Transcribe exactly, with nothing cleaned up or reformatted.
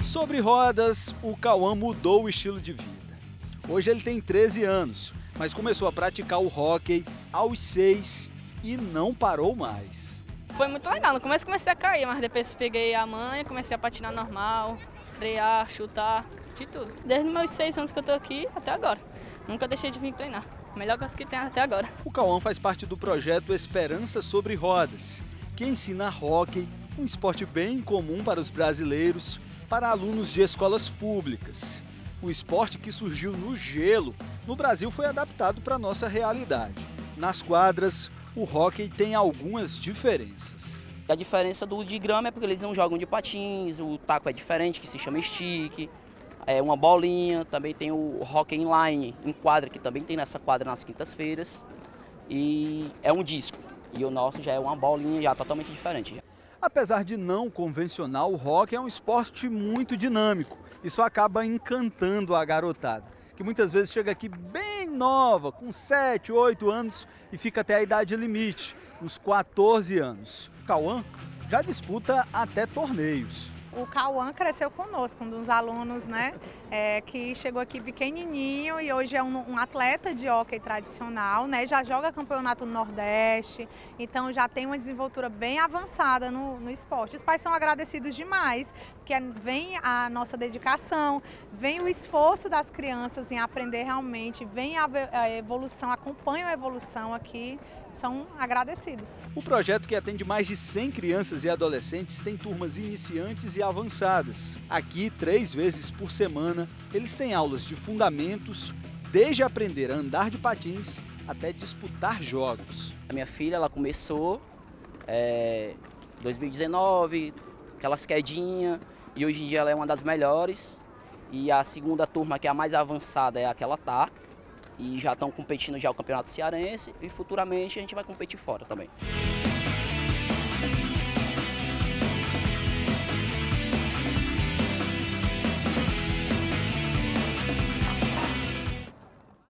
Sobre rodas, o Cauã mudou o estilo de vida. Hoje ele tem treze anos, mas começou a praticar o hóquei aos seis e não parou mais. Foi muito legal, no começo comecei a cair, mas depois peguei a manha, comecei a patinar normal, frear, chutar, de tudo. Desde meus seis anos que eu tô aqui até agora. Nunca deixei de vir treinar. Melhor coisa que tem até agora. O Cauã faz parte do projeto Esperança sobre Rodas, que ensina hóquei, um esporte bem comum para os brasileiros, para alunos de escolas públicas. O esporte que surgiu no gelo, no Brasil foi adaptado para a nossa realidade. Nas quadras, o hóquei tem algumas diferenças. A diferença do de grama é porque eles não jogam de patins, o taco é diferente, que se chama stick, é uma bolinha, também tem o hóquei inline, em quadra, que também tem nessa quadra nas quintas-feiras, e é um disco, e o nosso já é uma bolinha já totalmente diferente. Já. Apesar de não convencional, o hóquei é um esporte muito dinâmico. Isso acaba encantando a garotada, que muitas vezes chega aqui bem nova, com sete, oito anos e fica até a idade limite, uns quatorze anos. O Cauã já disputa até torneios. O Cauã cresceu conosco, um dos alunos, né, é, que chegou aqui pequenininho e hoje é um, um atleta de hóquei tradicional, né, já joga campeonato no Nordeste, então já tem uma desenvoltura bem avançada no, no esporte. Os pais são agradecidos demais, porque vem a nossa dedicação, vem o esforço das crianças em aprender realmente, vem a, a evolução, acompanham a evolução aqui. São agradecidos. O projeto, que atende mais de cem crianças e adolescentes, tem turmas iniciantes e avançadas. Aqui, três vezes por semana, eles têm aulas de fundamentos, desde aprender a andar de patins até disputar jogos. A minha filha, ela começou em é, dois mil e dezenove, aquelas quedinhas, e hoje em dia ela é uma das melhores. E a segunda turma, que é a mais avançada, é a que ela tá. E já estão competindo já o Campeonato Cearense e futuramente a gente vai competir fora também.